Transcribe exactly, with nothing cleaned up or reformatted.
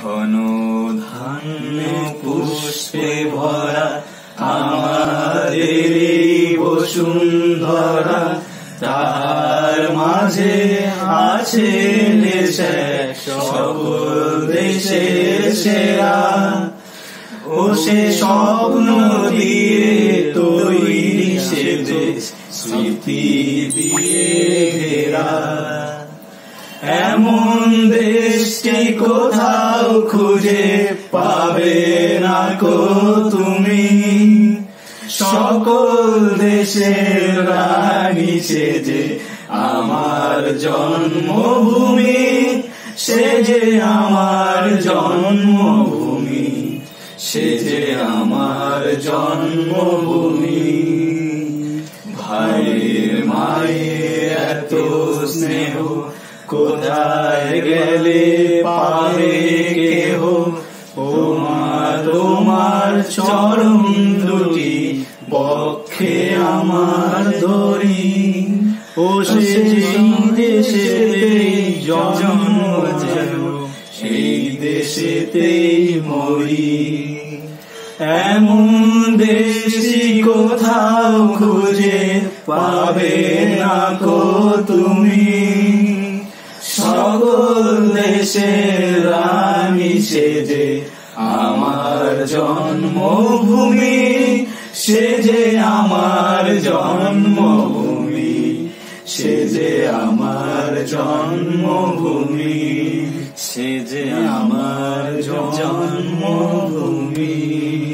ঘন ধান্য পুষ্পে ভরা আমাদের বসুন্ধরা, তার মাঝে আছে সকল দেশের সেরা। ও সে স্বপ্ন দিয়ে তৈরি সে দেশ, স্মৃতি দিয়ে ঘেরা। এমন দেশটি কোথাও খুঁজে পাবে না কো তুমি, সকল দেশের রানী সে যে আমার জন্মভূমি, সে যে আমার জন্মভূমি, সে যে আমার জন্মভূমি। ভাইয়ের মায়ের এত স্নেহ কোথায় গেলে পাবে কেহ, ও মা তোমার চরণ দুটি বক্ষে আমার ধরি। ও সে দেশেতেই জন্ম যেন সেই দেশেতেই মরি। এমন দেশটি কোথাও খুঁজে পাবে না কো তুমি, সকল দেশের রানী সে যে আমার জন্মভূমি, সে যে আমার জন্মভূমি, সে যে আমার জন্মভূমি, সে যে আমার জন্মভূমি।